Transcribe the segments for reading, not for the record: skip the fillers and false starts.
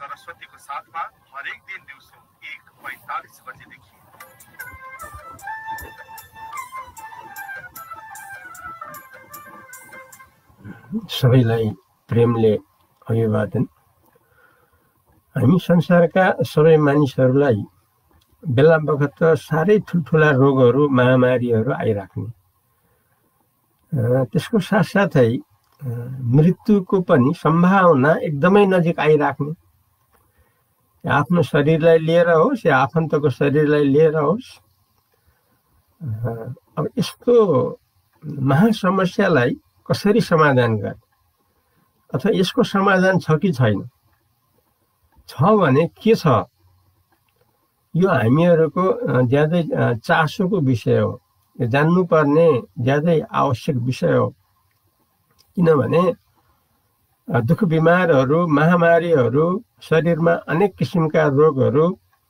सरस्वतीको साथमा हरेक दिन दिउँसो 1:45 बजेदेखि। सबैलाई प्रेमले अभिवादन। हामी संसारका सबै मानिसहरूलाई बेला बखत साह्रै ठुल्ठुला रोगहरू महामारीहरू आइराख्ने, त्यसको साथसाथै मृत्युको पनि सम्भावना एकदमै नजिक आइराख्ने, आफ्नो शरीरलाई लिएर होस् या आफन्तको शरीरलाई लिएर होस्। अब यस्तो महासमस्यालाई कसरी समाधान गर्ने अथवा यसको समाधान छ कि छैन, छ भने के छ, यो हामीहरूको ज्यादै चासोको विषय हो, जान्नुपर्ने ज्यादै आवश्यक विषय हो। किनभने दुःख बिमारहरू, महामारीहरू, शरीरमा अनेक किसिमका रोगहरू,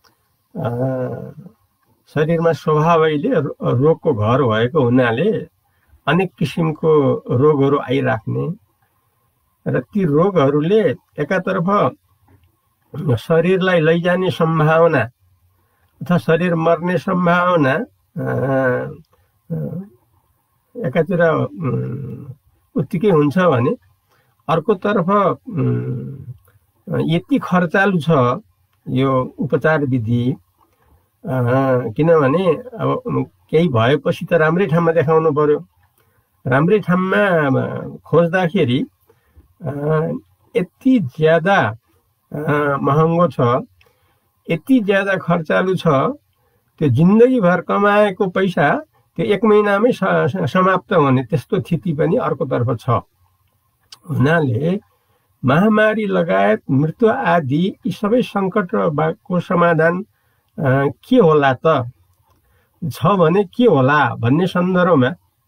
शरीरमा स्वभावैले रोगको घर भएको हुनाले अनेक किसिमको रोगहरू आइराख्ने र ती रोगहरूले एकातर्फ शरीरलाई लैजाने सम्भावना अथवा शरीर मर्ने सम्भावना एकातिर उत्तिकै हुन्छ भने अर्कोतर्फ यति खर्चालु छ यो उपचार विधि। किनभने अब केही भएपछि त राम्रै ठाउँमा देखाउनु पर्यो, राम्रै ठाउँमा खोज्दाखेरि यति ज्यादा महँगो छ, यति ज्यादा खर्चालु छ, त्यो जिन्दगीभर कमाएको पैसा त्यो 1 महिनामै समाप्त हुने त्यस्तो स्थिति पनि अर्कोतर्फ छ। हुनाले महामारी लगायत मृत्यु आदि यी सबै सङ्कटको समाधान के होला त, छ भने के होला भन्ने सन्दर्भमा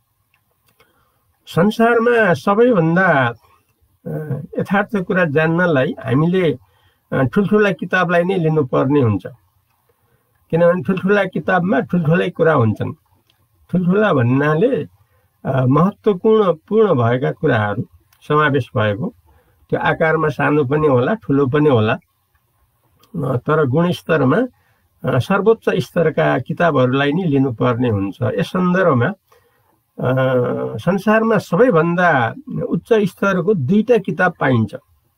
संसारमा सबैभन्दा यथार्थ कुरा जान्नलाई हामीले ठुल्ठुला किताबलाई नै लिनुपर्ने हुन्छ। किनभने ठुल्ठुला किताबमा ठुल्ठुलै कुरा हुन्छन्। ठुल्ठुला भन्नाले महत्त्वपूर्ण भएका कुराहरू समावेश भएको, त्यो आकारमा सानो पनि होला ठुलो पनि होला, तर गुणस्तरमा सर्वोच्च स्तरका किताबहरूलाई नै लिनुपर्ने हुन्छ। यस सन्दर्भमा संसारमा सबैभन्दा उच्च स्तरको 2टा किताब पाइन्छ।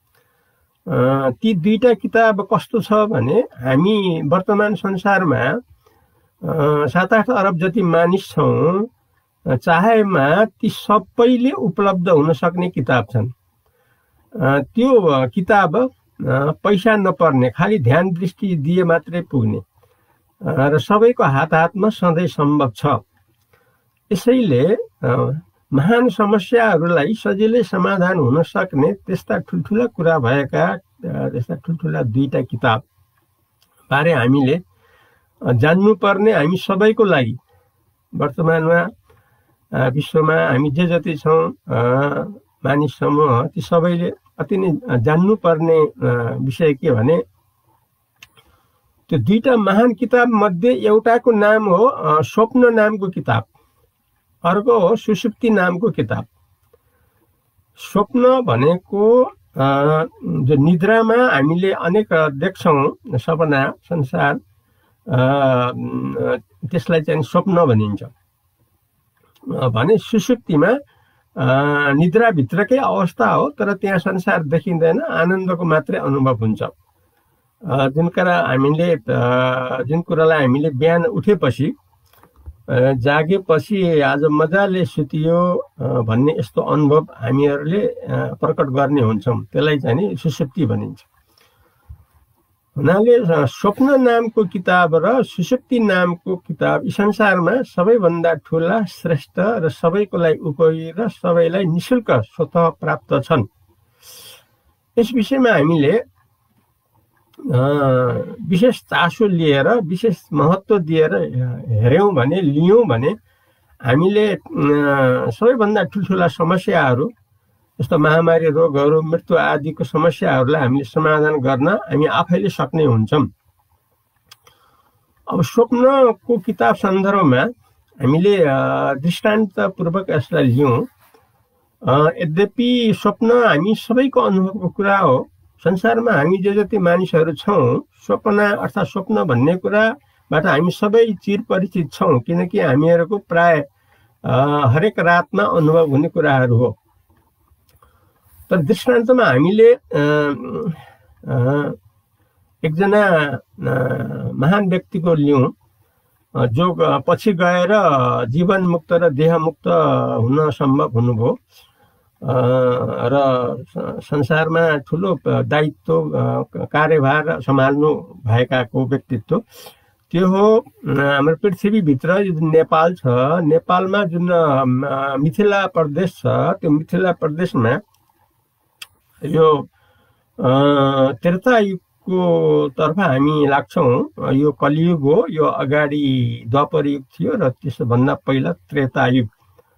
ती 2टा किताब कस्तो छ भने, हामी वर्तमान संसारमा 7-8 अरब जति मानिस छौँ, चाहेमा ती सबैले उपलब्ध हुन सक्ने किताब छन्। त्यो किताब पैसा नपर्ने, खालि ध्यान दृष्टि दिए मात्रै पुग्ने र सबैको हातमा सधैँ सम्भव छ। यसैले महान समस्याहरूलाई सजिलै समाधान हुन सक्ने त्यस्ता ठुल्ठुला कुरा भएका त्यस्ता ठुल्ठुला 2टा किताब बारे हामीले जान्नुपर्ने, हामी सबैको लागि वर्तमानमा विश्वमा हामी जे जति छौँ मानिस समूह, ती सबैले अति नै जान्नुपर्ने विषय के भने, त्यो 2टा महान किताब मध्ये एउटाको नाम हो स्वप्न नामको किताब, अर्को हो सुषुप्ति नामको किताब। स्वप्न भनेको जो निद्रामा हामीले अनेक देख्छौँ सपना संसार, त्यसलाई चाहिँ स्वप्न भनिन्छ भने सुषुप्तिमा निद्राभित्रकै अवस्था हो, तर त्यहाँ संसार देखिँदैन, आनन्दको मात्रै अनुभव हुन्छ। जुन कुरालाई हामीले बिहान उठेपछि जागेपछि आज मजाले सुतियो भन्ने यस्तो अनुभव हामीहरूले प्रकट गर्ने हुन्छौँ, त्यसलाई चाहिँ सुषुप्ति भनिन्छ। हुनाले स्वप्न नामको किताब र सुषुप्ति नामको किताब यी संसारमा सबैभन्दा ठुला, श्रेष्ठ र सबैको लागि उपयोगी र सबैलाई निःशुल्क स्वतः प्राप्त छन्। यस विषयमा हामीले विशेष चासो लिएर, विशेष महत्त्व दिएर हेऱ्यौँ भने, लियौँ भने हामीले सबैभन्दा ठुल्ठुला समस्याहरू जस्तो महामारी रोगहरू, मृत्यु आदिको समस्याहरूलाई हामीले समाधान गर्न हामी आफैले सक्ने हुन्छौँ। अब स्वप्नको किताब सन्दर्भमा हामीले दृष्टान्तपूर्वक यसलाई लियौँ। यद्यपि स्वप्न हामी सबैको अनुभवको कुरा हो, संसारमा हामी जे जति मानिसहरू छौँ, स्वप्न अर्थात् स्वप्न भन्ने कुराबाट हामी सबै चिर परिचित छौँ, किनकि हामीहरूको प्राय हरेक रातमा अनुभव हुने कुराहरू हो। तर दृष्टान्तमा हामीले एकजना महान व्यक्तिको लिउँ, जो पछि गएर जीवन मुक्त र देह मुक्त हुन सम्भव हुनुभयो र संसारमा ठुलो दायित्व कार्यभार सम्हाल्नु भएकाको व्यक्तित्व। त्यो हो हाम्रो पृथ्वीभित्र जुन नेपाल छ, नेपालमा जुन मिथिला प्रदेश छ, त्यो मिथिला प्रदेशमा यो त्रेतायुगको तर्फ हामी लाग्छौँ। यो कलियुग हो, यो अगाडि द्वापर युग थियो र त्यसभन्दा पहिला त्रेतायुग।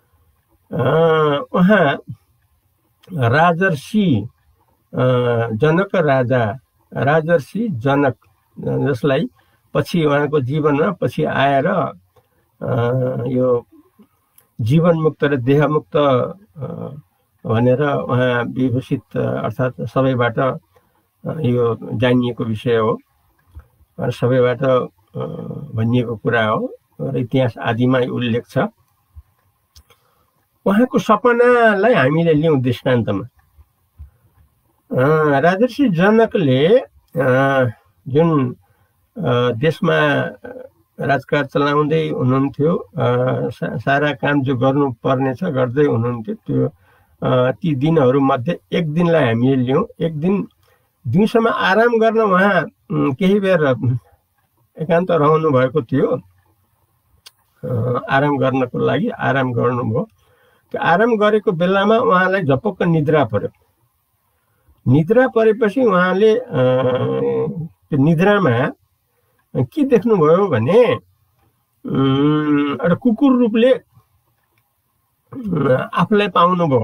उहाँ राजर्षि जनक राजा, राजर्षि जनक, जसलाई पछि उहाँको जीवनमा पछि आएर यो जीवनमुक्त र देहमुक्त भनेर उहाँ विभूषित अर्थात् सबैबाट यो जानिएको विषय हो, सबैबाट भनिएको कुरा हो र इतिहास आदिमा उल्लेख छ। उहाँको सपनालाई हामीले लियौँ दृष्टान्तमा। राजर्षि जनकले जुन देशमा राजकाज चलाउँदै हुनुहुन्थ्यो, सारा काम जो गर्नुपर्ने छ गर्दै हुनुहुन्थ्यो, त्यो ती दिनहरूमध्ये एक दिनलाई हामीले लियौँ। एक दिन दिउँसोमा आराम गर्न उहाँ केही बेर एकान्त रहनु भएको थियो। आराम गर्नको लागि आराम गर्नुभयो। त्यो आराम गरेको बेलामा उहाँलाई झपक्क निद्रा पर्यो। निद्रा परेपछि उहाँले त्यो निद्रामा के देख्नुभयो भने एउटा कुकुर रूपले आफूलाई पाउनुभयो।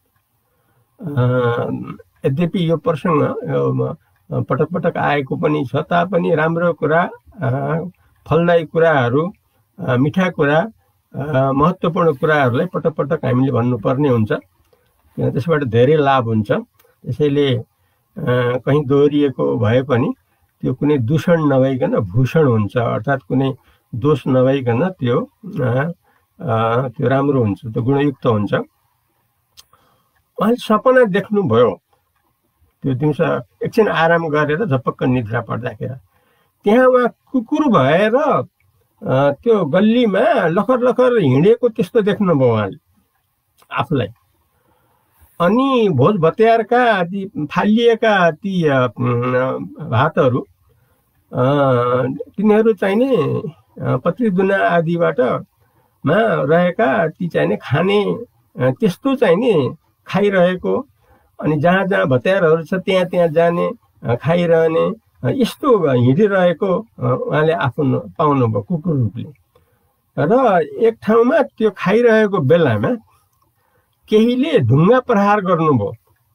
यद्यपि यो प्रसङ्ग पटक पटक आएको पनि छ, तापनि राम्रो कुरा, फलदायी कुराहरू, मिठा कुरा, महत्त्वपूर्ण कुराहरूलाई पटक पटक हामीले भन्नुपर्ने हुन्छ, त्यसबाट धेरै लाभ हुन्छ। त्यसैले कहीँ दोहोरिएको भए पनि त्यो कुनै दूषण नभइकन भूषण हुन्छ, अर्थात् कुनै दोष नभइकन त्यो राम्रो हुन्छ, त्यो गुणयुक्त हुन्छ। उहाँले सपना देख्नुभयो। त्यो दिउँसो एकछिन आराम गरेर झपक्क निद्रा पर्दाखेरि त्यहाँ उहाँ कुकुर भएर त्यो गल्लीमा लखर लखर हिँडेको त्यस्तो देख्नुभयो उहाँले आफूलाई। अनि भोज भत्यारका ती फालिएका ती भातहरू, तिनीहरू चाहिने पत्रीदुना आदिबाट मा रहेका ती चाहिने खाने त्यस्तो चाहिने खाइरहेको, अनि जहाँ जहाँ भत्यारहरू छ त्यहाँ त्यहाँ जाने खाइरहने यस्तो हिँडिरहेको उहाँले आफू पाउनुभयो कुकुर रूपले। र एक ठाउँमा त्यो खाइरहेको बेलामा केहीले ढुङ्गा प्रहार गर्नुभयो,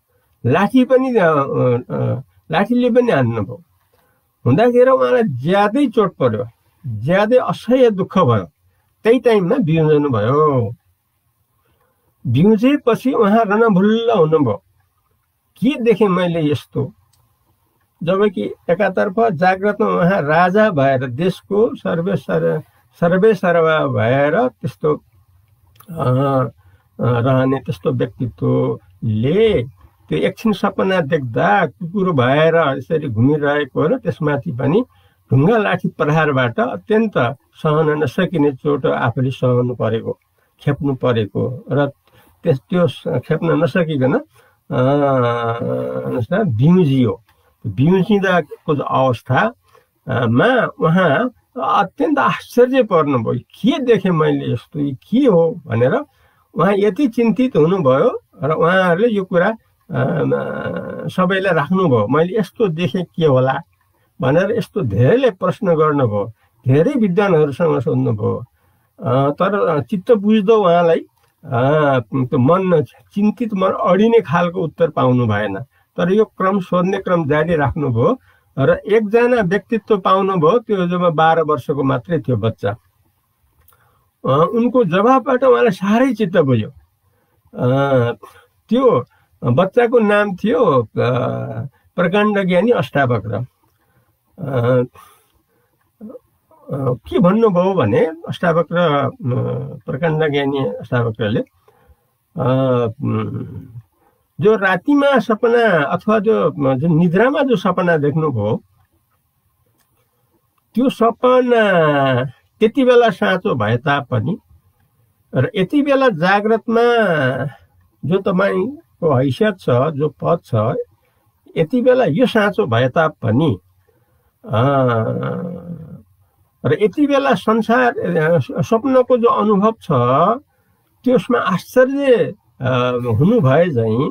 लाठीले पनि हान्नुभयो। हुँदाखेरि उहाँलाई ज्यादै चोट पर्यो, ज्यादै असह्य दुःख भयो। त्यही टाइममा बिउजनु भयो। बिउजेपछि उहाँ रणभुल्ल हुनुभयो। के देखेँ मैले यस्तो, जबकि एकातर्फ जाग्रतमा उहाँ राजा भएर देशको सर्वेसर्वा भएर त्यस्तो रहने त्यस्तो व्यक्तित्वले त्यो एकछिन सपना देख्दा कुकुर भएर यसरी घुमिरहेको र त्यसमाथि पनि ढुङ्गा लाठी प्रहारबाट अत्यन्त सहन नसकिने चोट आफूले सहनु परेको, खेप्नु परेको र त्यो खेप्न नसकिकन बिउजियो। बिउजिँदाको अवस्थामा उहाँ अत्यन्त आश्चर्य पर्नुभयो। के देखेँ मैले यस्तो, के हो भनेर उहाँ यति चिन्तित हुनुभयो र उहाँहरूले यो कुरा सबैलाई राख्नुभयो। मैले यस्तो देखेँ के होला भनेर यस्तो धेरैले प्रश्न गर्नुभयो, धेरै विद्वानहरूसँग सोध्नुभयो। तर चित्त बुझ्दो उहाँलाई त्यो मन चिन्तित मन अडिने खालको उत्तर पाउनु भएन। तर यो क्रम सोध्ने क्रम जारी राख्नुभयो र एकजना व्यक्तित्व पाउनुभयो। त्यो जब 12 वर्षको मात्रै थियो बच्चा। उनको जवाबबाट उहाँलाई साह्रै चित्त बुझ्यो। त्यो बच्चाको नाम थियो प्रकाण्ड ज्ञानी अष्टावक्र के भन्नुभयो भने अष्टावक्र प्रकाण्ड ज्ञानी अष्टावक्रले जो रातिमा सपना अथवा जो निद्रामा जो सपना देख्नुभयो त्यो सपना त्यति बेला साँचो भए तापनि र यति बेला जाग्रतमा जो तपाईँको हैसियत छ जो पद छ यति बेला यो साँचो भए तापनि र यति बेला संसार स्वप्नको जो अनुभव छ त्यसमा आश्चर्य हुनु भए चाहिँ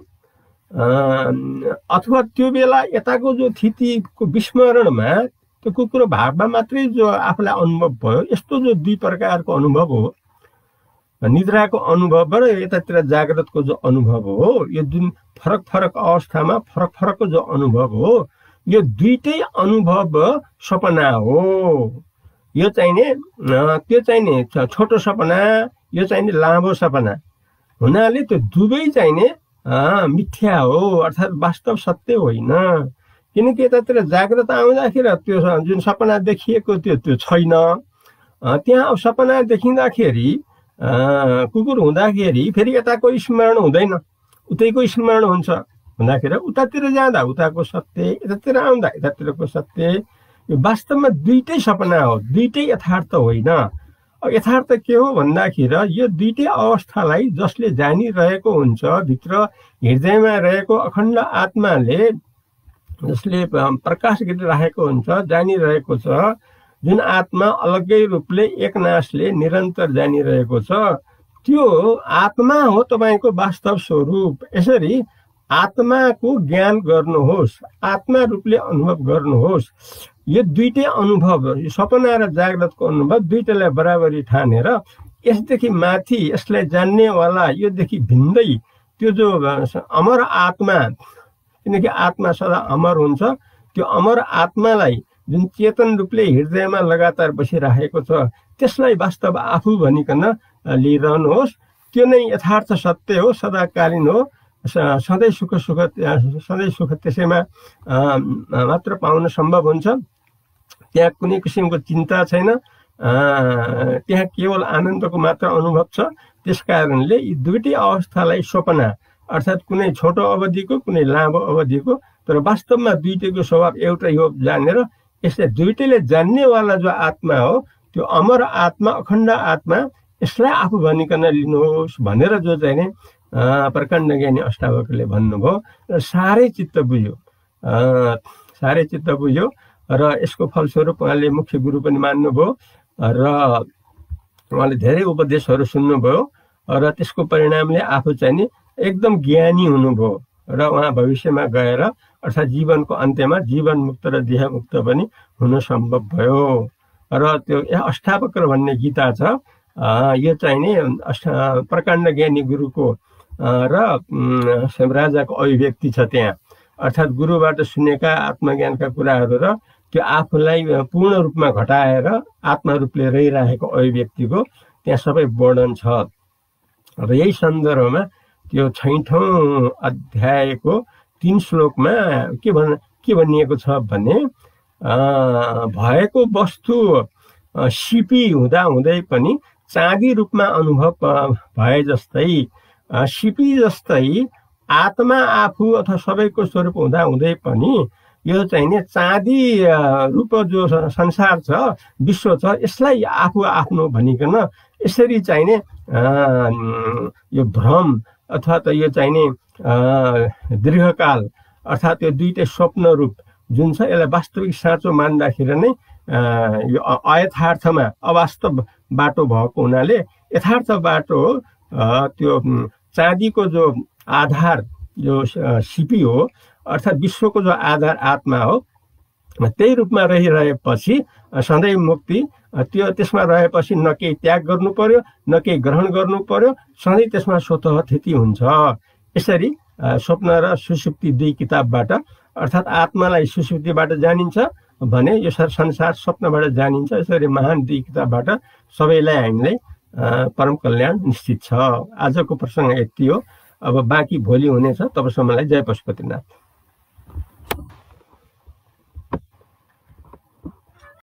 अथवा त्यो बेला यताको जो स्थितिको विस्मरणमा त्यो कुकुरो भागमा मात्रै जो आफूलाई अनुभव भयो यस्तो जो दुई प्रकारको अनुभव हो निद्राको अनुभव र यतातिर जागृतको जो अनुभव हो यो जुन फरक फरक अवस्थामा फरक फरकको जो अनुभव हो यो दुईटै अनुभव सपना हो यो चाहिने त्यो चाहिने छोटो सपना यो चाहिने लामो सपना हुनाले त्यो दुवै चाहिने मिथ्या हो अर्थात् वास्तव सत्य होइन किनकि यतातिर जागृत आउँदाखेरि त्यो जुन सपना देखिएको त्यो छैन त्यहाँ सपना देखिँदाखेरि कुकुर हुँदाखेरि फेरि यताको स्मरण हुँदैन उतैको स्मरण हुन्छ हुँदाखेरि उतातिर जाँदा उताको सत्य यतातिर आउँदा यतातिरको सत्य यो वास्तवमा दुईटै सपना हो दुईटै यथार्थ होइन यथार्थ के हो भन्दाखेरि यो दुईटै अवस्थालाई जसले जानिरहेको हुन्छ भित्र हृदयमा रहेको अखण्ड आत्माले जसले प्रकाश गरिराखेको हुन्छ जानिरहेको छ जुन आत्मा अलग्गै रूपले एकनासले निरन्तर जानिरहेको छ त्यो आत्मा हो तपाईँको वास्तव स्वरूप यसरी आत्माको ज्ञान गर्नुहोस् आत्मा रूपले अनुभव गर्नुहोस् यो दुईटै अनुभव सपना र जागृतको अनुभव दुईटैलाई बराबरी ठानेर यसदेखि माथि यसलाई जान्नेवाला योदेखि भिन्दै त्यो जो अमर आत्मा किनकि आत्मा सदा अमर हुन्छ त्यो अमर आत्मालाई जुन चेतन रूपले हृदयमा लगातार बसिरहेको छ त्यसलाई वास्तव आफू भनिकन लिइरहनुहोस् त्यो नै यथार्थ सत्य हो सदाकालीन हो सधैँ सुख त्यसैमा मात्र पाउन सम्भव हुन्छ त्यहाँ कुनै किसिमको चिन्ता छैन त्यहाँ केवल आनन्दको मात्र अनुभव छ त्यसकारणले यी दुईटै अवस्थालाई सपना अर्थात् कुनै छोटो अवधिको कुनै लामो अवधिको तर वास्तवमा दुईटैको स्वभाव एउटै हो जानेर यसलाई दुईटैले जान्नेवाला जो आत्मा हो त्यो अमर आत्मा अखण्ड आत्मा यसलाई आफू भनिकन लिनुहोस् भनेर जो चाहिँ नि प्रकाण्ड ज्ञानी अष्टावक्रले भन्नुभयो र साह्रै चित्त बुझ्यो र यसको फलस्वरूप उहाँले मुख्य गुरु पनि मान्नुभयो र उहाँले धेरै उपदेशहरू सुन्नुभयो र त्यसको परिणामले आफू चाहिँ नि एकदम ज्ञानी हुनुभयो र उहाँ भविष्यमा गएर अर्थात् जीवनको अन्त्यमा जीवन मुक्त र देह मुक्त पनि हुन सम्भव भयो र त्यो अष्टावक्र भन्ने गीता छ यो चाहिँ नि प्रकाण्ड ज्ञानी गुरुको र राजाको अभिव्यक्ति छ त्यहाँ अर्थात् गुरुबाट सुनेका आत्मज्ञानका कुराहरू र त्यो आफूलाई पूर्ण रूपमा घटाएर आत्मा रूपले रहिरहेको अभिव्यक्तिको त्यहाँ सबै वर्णन छ र यही सन्दर्भमा त्यो 6औं अध्यायको 3 श्लोकमा के भनिएको छ भने भएको वस्तु सिपी हुँदा हुँदै पनि चाँदी रूपमा अनुभव भए जस्तै सिपी जस्तै आत्मा आफू अथवा सबैको स्वरूप हुँदा हुँदै पनि यो चाहिँ नि चाँदी रूप जो संसार छ विश्व छ यसलाई आफू आफ्नो भनिकन यसरी चाहिँ नि यो भ्रम अथवा त यो चाहिँ नि दीर्घकाल अर्थात् यो दुईटै स्वप्न रूप जुन छ यसलाई वास्तविक साँचो मान्दाखेरि नै यो अयथार्थमा अवास्तव बाटो भएको हुनाले यथार्थ बाटो त्यो चाँदीको जो आधार जो सिपी हो अर्थात् विश्वको जो आधार आत्मा हो त्यही रूपमा रहिरहेपछि सधैँ मुक्ति त्यो त्यसमा रहेपछि न केही त्याग गर्नु पर्यो न केही ग्रहण गर्नु पर्यो सधैँ त्यसमा स्वतः स्थिति हुन्छ यसरी स्वप्न र सुषुप्ति दुई किताबबाट अर्थात् आत्मालाई सुषुप्तिबाट जानिन्छ भने यो संसार स्वप्नबाट जानिन्छ यसरी महान दुई किताबबाट सबैलाई हामीलाई परम कल्याण निश्चित छ आजको प्रसङ्ग यति हो अब बाँकी भोलि हुनेछ तबसम्मलाई जय पशुपतिनाथ